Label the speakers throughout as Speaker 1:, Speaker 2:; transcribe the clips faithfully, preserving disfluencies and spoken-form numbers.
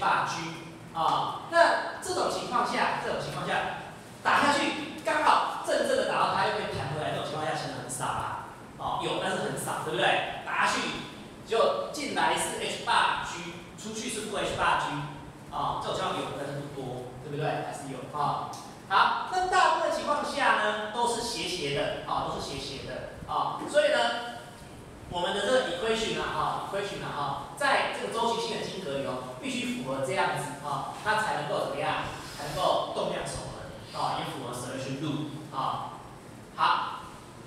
Speaker 1: bar G 啊。那这种情况下，这种情况下打下去刚好正正的打到它，又可以弹回来，这种情况下其实很少啦。哦，有但是很少，对不对？打下去就进来是 H bar G， 出去是负 H bar G。啊，这种情况有，但是不多，对不对？还是有啊。好，那大部分情况下呢，都是斜斜的，啊，都是斜斜的，啊，所以呢，我们的这个 equation 啊，啊 equation 啊，啊，在这个周期性的晶格里头，必须符合这样子，啊，它才能够怎么样？才能够动量守恒，啊，也符合 solution loop， 啊。好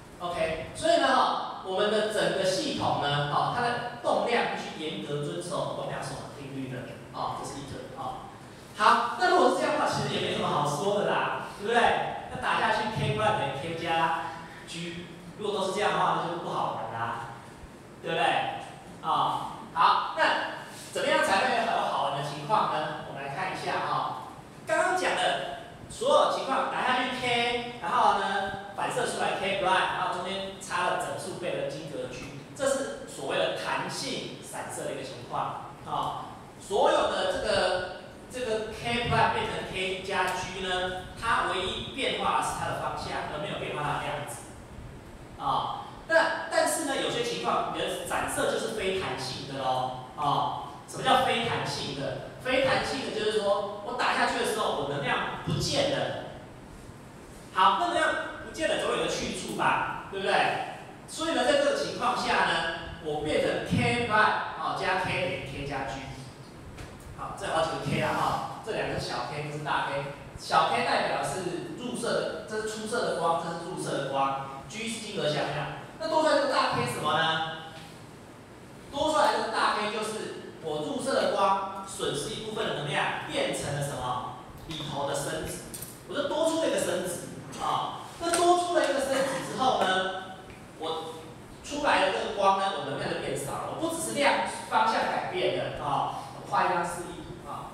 Speaker 1: ，OK， 所以呢，哈，我们的整个系统呢，啊，它的动量必须严格遵守动量守恒定律的，啊，这是一个。好，那如果是这样的话，其实也没什么好说的啦，对不对？那打下去 k 不然等于 k 加 g， 如果都是这样的话，那就不好玩啦，对不对？啊，好，那怎么样才会有好玩的情况呢？我们来看一下啊，刚刚讲的所有情况，打下去 k， 然后呢反射出来 k 不然，然后中间插了整数倍的晶格 g， 这是所谓的弹性散射的一个情况啊。所有的这个。这个 k prime 变成 k 加 g 呢，它唯一变化的是它的方向，而没有变化它的量子。啊，那但是呢，有些情况你的散射就是非弹性的喽。啊，什么叫非弹性的？非弹性的就是说我打下去的时候，我能量不见了。好，那能量不见了，总有一个去处吧，对不对？所以呢，在这个情况下呢，我变成 k prime 啊加 k 等于 k 加 g。好，这好几个 k 啊，哈，这两个是小 k， 这是大 k。小 k 代表是入射的，这是出射的光，这是入射的光 ，g 是晶格向量。那多出来这个大 k 什么呢？多出来这个大 k 就是我入射的光损失一部分的能量，变成了什么？里头的生子，我就多出了一个生子啊。那多出了一个生子之后呢，我出来的这个光呢，我能量就变少了，我不只是量方向改变了啊。画一张示意图啊。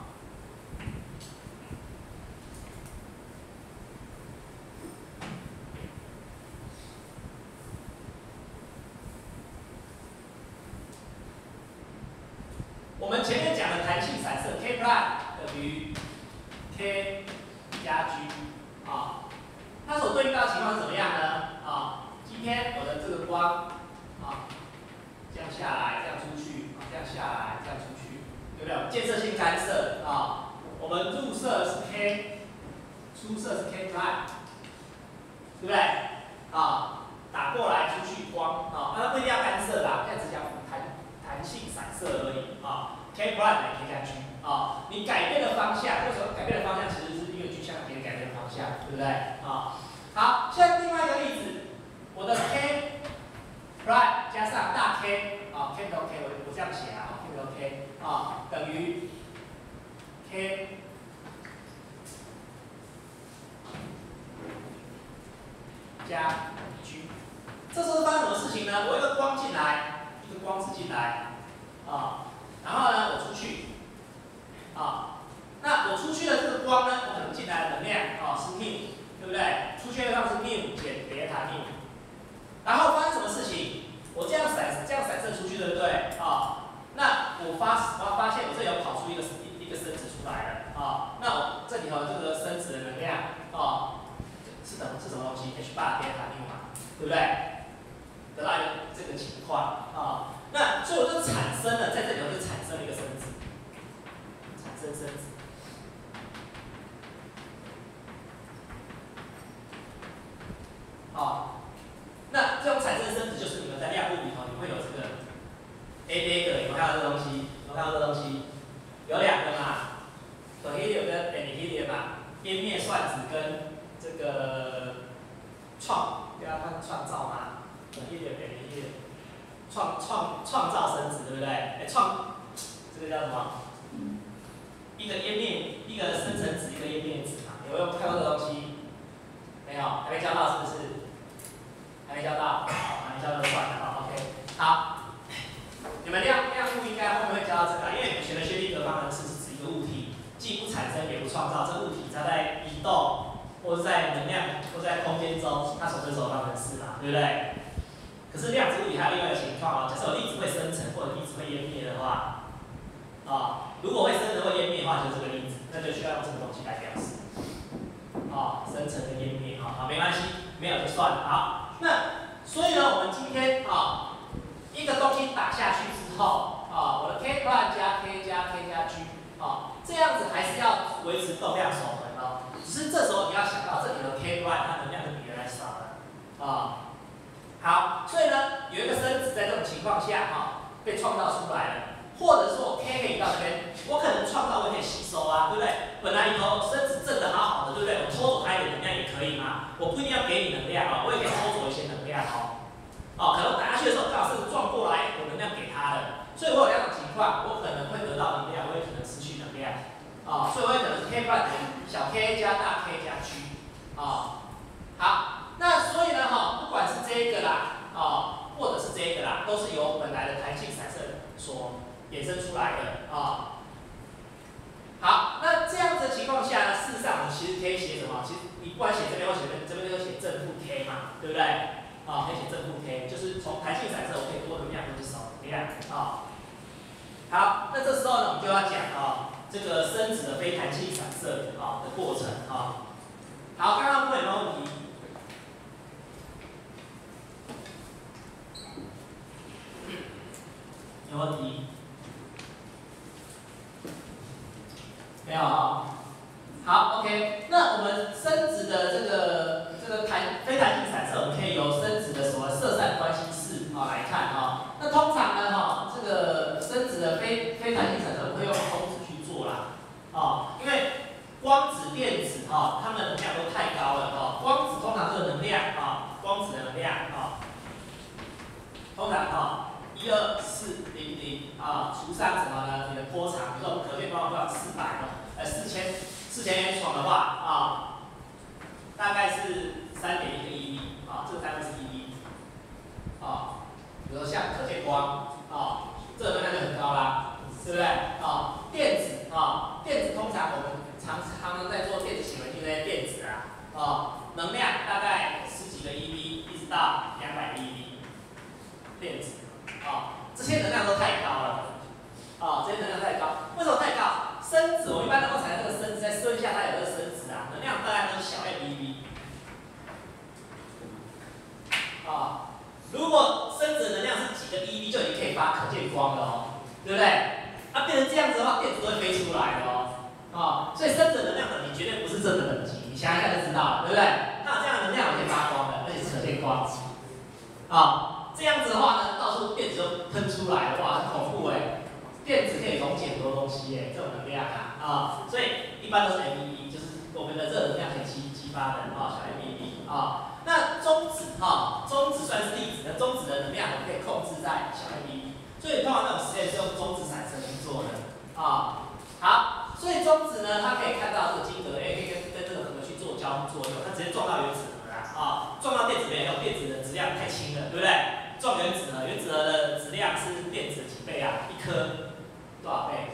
Speaker 1: 我们前面讲的弹性散射 k prime 等于 k 加 g 啊，它所对应到的情况是怎么样呢？啊，今天我的这个光啊，这样下来，这样出去，啊，这样下来，这样出去。有没有建设性干涉啊？我们入射是 k， 出射是 k prime， 对不对？啊，打过来出去光啊，那不一定要干涉啦，现在只讲弹弹性散射而已啊。k prime 等于 k 加 g 啊，你改变的方向，为什么改变的方向其实是因为具象给你改变的方向，对不对？啊，好，现在另外一个例子，我的 k prime 加上大 K 啊 ，capital K， 我我这样写啊 ，capital K 啊，等于 K 加 G。这时候发生什么事情呢？我一个光进来，一个光子进来啊，然后呢，我出去啊，那我出去的这个光呢，我可能进来的能量啊是 mu， 对不对？出去的量是 mu 减贝塔 mu。然后发生什么事情？我这样闪，这样闪射出去，对不对？啊，那我发，我发现我这里有跑出一个一个生子出来了啊。那我这里头这个生子的能量啊，是等是什么东西 ？h 八贝塔 mu 嘛，对不对？得到一个这个情况啊。那所以我就产生了，在这里头就产生了一个生子，产生生子。啊。那这种产生生子就是你们在量物里头，你会有这个 A A 的，有没有看到这个东西？有没有看到这个东西？有两个嘛 ，helium 跟 anhelium 嘛，边面算子跟这个创，对啊，它创造嘛 ，helium anhelium， 创创创造生子，对不对？哎，创这个叫什么？一个页面，一个生成子，一个页面子嘛，有没有看到这个东西？没有，还没教到是不是？还没教到，好，还没教到就算了，好 ，OK， 好，你们量量物应该后面会教到这个，因为你们学的薛定谔方程式是指一个物体既不产生也不创造，这物体它在移动或者在能量或在空间中，它所遵守的方程式嘛，对不对？可是量子物理还有另外一个情况哦，假设有粒子会生成或者粒子会湮灭的话， 啊，如果会生成会湮灭的话，就是这个例子，那就需要用这个东西来表示。啊，生成跟湮灭啊，好，没关系，没有就算了。好，那所以呢，我们今天啊，一个东西打下去之后啊，我的 k prime 加 k 加 k 加 g 啊，这样子还是要维持动量守恒哦。只是这时候你要想到，这里的 k prime 它能量是比原来少的啊。好，所以呢，有一个生子在这种情况下哈、啊，被创造出来了，或者说我 k 可以到这边，我可能创造我可以吸收啊，对不对？本来里头生子正的好好的，对不对？我抽走它一点能量也可以嘛，我不一定要给你能量啊，我也可以抽走一些能量哦。哦，可能打下去的时候刚好是撞过来，我能量给他的，所以我有两种情况，我可能会得到能量，我也可能失去能量。啊、哦，所以我也可能是 k 半等于小 k 加大 k 加 g。啊、哦，好，那所以呢，哈、哦，不管是这一个啦，啊、哦，或者是这一个啦，都是由本来的弹性散射所衍生出来的啊。哦，好，那这样子的情况下呢，事实上我们其实可以写什么？其实你不管写这边或写这边，这边就写正负 k 嘛，对不对？啊，可以写正负 k， 就是从弹性散射我可以多能量或者少能量啊。好，那这时候呢，我们就要讲啊，这个生子的非弹性散射啊的过程啊。好，刚刚问有没有问题？有问题？没有啊。好 ，OK， 那我们生子的这个这个弹非弹性散射，我们可以由生子的什么射散关系式啊来看啊。那通常呢，哈，这个生子的非非弹性散射，我们会用公式去做啦，啊，因为光子、电子哈，它们的能量都太高了哈。光子通常这个能量啊，光子的能量啊，通常哈一二四零零啊，除上什么呢？你的波长，比如说我们可见光波长四百哦，呃四千。四千元爽的话啊，大概是三点一个 eV 啊，这个单位是 eV 啊。比如说像可见光啊，这个能量就很高啦，对不对？啊，电子啊，电子通常我们常常在做电子显微镜那些电子啊，啊，能量大概十几个 eV 一直到两百 eV 电子啊，这些能量都太高了啊，这些能量太高，为什么太高？生子，我一般能够产生这个生子，再算一下它有这个生子啊，能量大概都是小 m eV。啊，如果生子的能量是几个 eV， 就已经可以发可见光了哦，对不对？啊，变成这样子的话，电子都会飞出来的哦。啊，所以生子的能量等级绝对不是这个等级，你想一下就知道了，对不对？那有这样的能量我可以发光的，而且是可见光。啊，这样子的话呢，到处电子都喷出来了，哇，很恐怖哎。电子可以溶解很多东西耶，这种能量啊，啊，所以一般都是 m eV， 就是我们的热能量可以激激发的啊，小 m eV 啊。那中子哈，中子算是粒子，那中子的能量我们可以控制在小 m eV， 所以通常那种实验是用中子散射去做的啊。好，所以中子呢，它可以看到这个晶格，哎，可以跟跟这个核去做交互作用，它直接撞到原子核啦，啊，撞到电子没有，电子的质量太轻了，对不对？撞原子核，原子核的质量是电子的几倍啊？一颗。多少倍？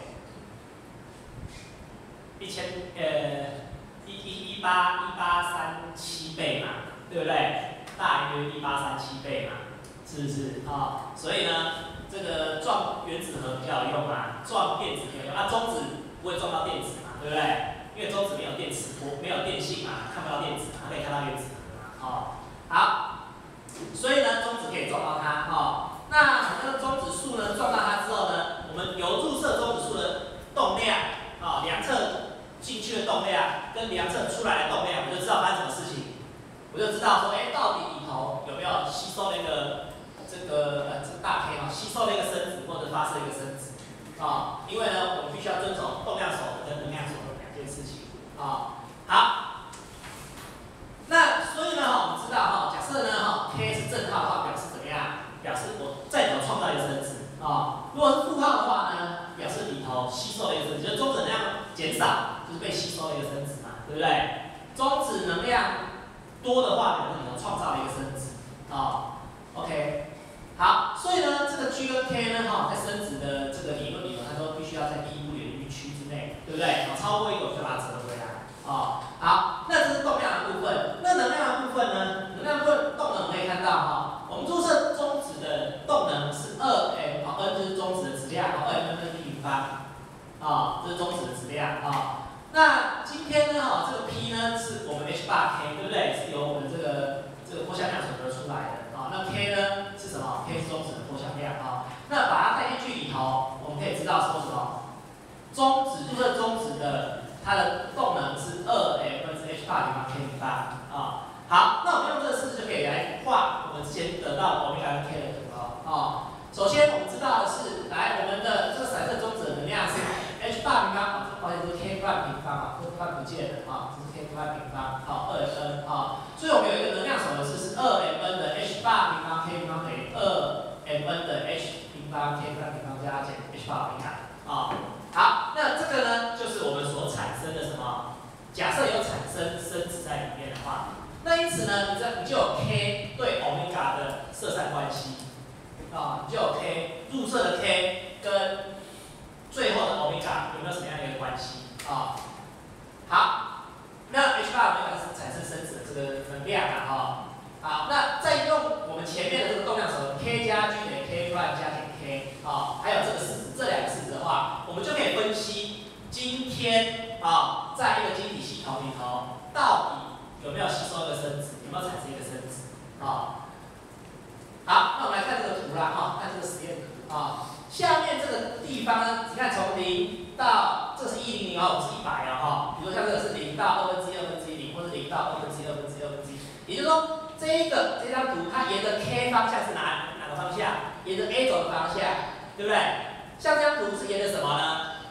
Speaker 1: 一千呃一一一八一八三七倍嘛，对不对？大约一八三七倍嘛，是不是啊、哦？所以呢，这个撞原子核比较有用啊，撞电子没有用啊。中子不会撞到电子嘛，对不对？因为中子没有电磁波，没有电性嘛，看不到电子嘛，可以看到原子核嘛，哦，好，所以呢，中子可以撞到它，哦。那那个中子束呢，撞到它之后呢，我们由入射中子束的动量啊，量测进去的动量跟量测出来的动量，我就知道发生什么事情，我就知道说，哎，到底里头有没有吸收那个这个呃这个大 K 啊，吸收那个生子或者发射一个生子啊，因为呢，我们必须要遵守动量守恒跟能量守恒两件事情啊。好，那所以呢，我们知道哈，假设呢哈 K 是正号的话，表示怎么样？表示我再怎么创造一个生子啊，如果是负号的话呢，表示里头吸收了一个生子，就是中子能量减少，就是被吸收了一个生子嘛，对不对？中子能量多的话，表示里头创造了一个生子啊。OK， 好，所以呢，这个 G 跟 K 呢，哈，在生子的这个理论里头，它都必须要在第一物理域区之内，对不对？啊，超过一个我就把它折回来啊。好，那这是动量的部分，那能量的部分呢？能量部分动能我们可以看到哈，我们注射中子的动能是二 m， 好 ，n 就是中子的质量，好 ，m 分之 d 平方， 样啊。那今天呢，哈，这个 P 呢是我们 H bar K， 对不对？是由我们这个这个波向量所得出来的啊。那 K 呢是什么 ？K 是中子的波向量啊。那把它带进去里头，我们可以知道说什么？中子，这个中子的它的动能是二 m 分之 H bar 平方 K 平方啊。好，那我们用这个式子就可以来画我们之前得到的欧米伽跟 K 的图了啊。首先我们知道的是，来我们的这个散射中子的能量是 H bar 平方，抱歉，这是 K bar 平方啊，这个 bar 不见了啊，这是 K bar 平方，好，二 n 啊，所以我们有一个能量守恒式是二 m n 的 H bar 平方 K 平方等于二 m n 的 H 平方 K 平方加减 H bar 平方啊。好，那这个呢，就是我们所产生的什么？假设有产生生子在里面的话，那因此呢，你这你就有 K 对欧米伽的色散关系。啊，你就有 K 入射的 K 跟最后的欧米伽有没有什么样的一个关系啊？好，那 H bar 欧米伽是产生生子的这个能量啊，哈。好，那再用我们前面的这个动量守恒 K 加 G 等于 K prime 加减 K 啊，还有这个式子，这两个式子的话，我们就可以分析今天啊，在一个晶体系统里头，到底有没有吸收一个生子，有没有产生一个生子啊？好，那我们来看这个图啦，哈，看这个实验图啊。下面这个地方呢，你看从零到这是一零零哦，不是一百哦，哈。比如说像这个是零到二分之一、二分之一零，或者零到二分之一、二分之一、二分之一。也就是说，这一个这张图它沿着 K 方向是哪哪个方向？沿着 A 走的方向，对不对？像这张图是沿着什么呢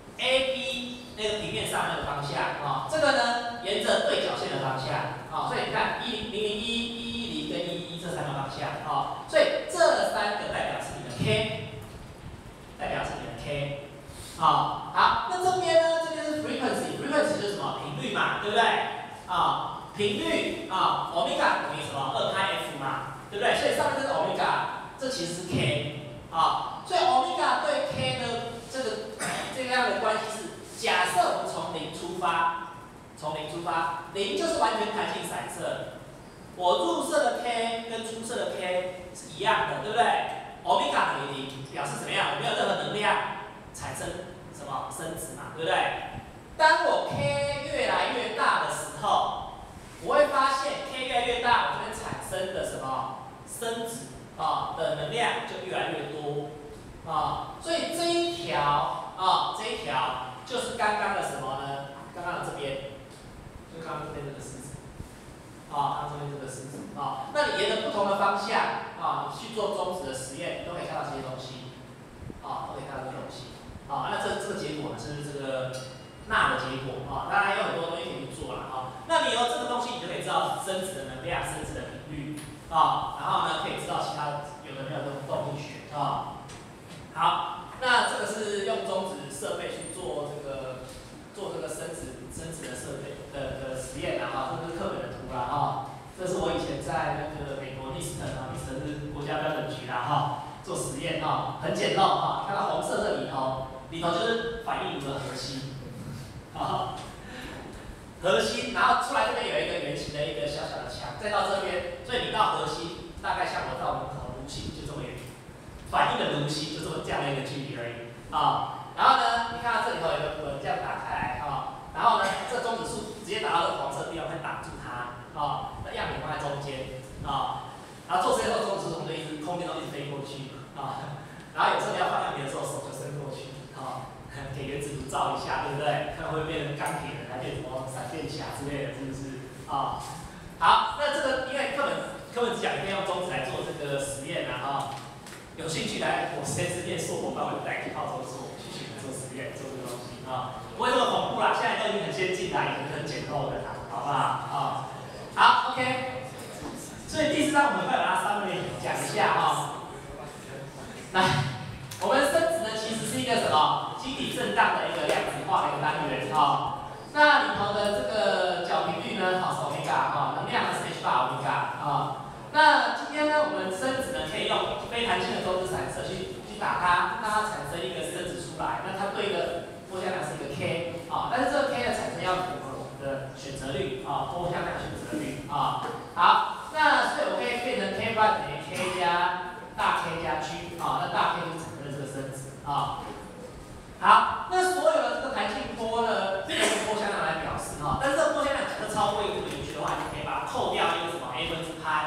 Speaker 1: ？A B 那个平面上那个方向啊，这个呢沿着对角线的方向啊，所以你看一零零零一。跟一一这三个方向啊，所以这三个代表是你的 K， 代表是你的 K， 啊，好，那这边呢，这边是 frequency，frequency 就是什么频率嘛，对不对？啊，频率啊，欧米伽等于什么二派 F 嘛，对不对？所以上面这个欧米伽，这其实是 K， 啊，所以欧米伽对 K 的这个这样的关系是，假设我们从零出发，从零出发，零就是完全弹性散射。我入射的 K 跟出射的 K 是一样的，对不对？欧米伽等于零，表示怎么样？我没有任何能量产生什么生子嘛，对不对？当我 K 越来越大的时候，我会发现 K 越来越大，我这边产生的什么生子啊的能量就越来越多啊，所以这一条啊这一条就是刚刚的什么呢？刚刚的这边，就刚刚这边这个式子。啊，它这边这个式子啊，那你沿着不同的方向啊，你去做中子的实验，你都可以看到这些东西，啊，都可以看到这些东西，啊，那这这个结果呢是这个钠的结果啊，当然还有很多东西可以去做了啊。那你有这个东西，你就可以知道生子的能量、生子的频率啊，然后呢可以知道其他有的没有这种动力学啊。好，那这个是用中子设备去做这个做这个生子生子的设备的的实验啊，哈，这是课本的图啦哈。这是我以前在那个美国 NIST 啊 ，NIST 是国家标准局啦哈，做实验哈，很简陋哈。看到红色这里头，里头就是反应炉的核心，啊，核心，然后出来这边有一个圆形的一个小小的墙，再到这边，所以你到核心大概像我到门口炉心就这么远，反应的炉心就这么这样的一个距离而已啊。然后呢，你看到这里头有个门这样打开来啊，然后呢，这中子束直接打到这个黄色地方会挡住它啊，那样品放在中间啊，然后做实验的时候中子束就一直空间都一直飞过去啊，然后有时候你要放样品的时候手就伸过去啊，给原子炉照一下，对不对？看会不会变成钢铁人，还变什么闪电侠之类的，是不是啊？好，那这个因为课本课本只讲一定要用中子来做这个实验啊，哈，有兴趣来我实验室念硕博班，我就带你泡州做，去学做实验，做这个东西啊，不会这么恐怖啦，现在都已经很先进啦，已经很简陋的啦，好不好？啊，好 ，OK。所以第四章我们快把它稍微讲一下哈，来，我们生子呢其实是一个什么晶体震荡的一个量子化的一个单元哈，那里头的这个角频率呢，好是欧米伽哈，能量呢是 h 八欧米伽啊。那今天呢，我们生子呢可以用非弹性的中子散射去去打它，让它产生一个生子出来。那它对的波向量是一个 K 啊，但是这个 K 的产生要符合我们的选择率啊，波向量选择率啊。好，那所以我可以变成 K 八等于 K 加大 K 加 G 啊，那大 K 就产生了这个生子啊。好，那所有的这个弹性波呢，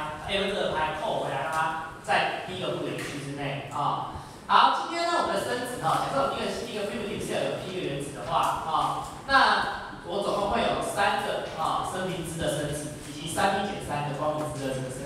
Speaker 1: 拍 A 分这个拍扣回来，让它在第一个不等区之内啊。好，今天呢我们的生子哈，假设我们一个一个 primitive cell 有 P 个原子的话啊，那我总共会有三个啊生平值的生子，以及三 P 减三个光明值的这个生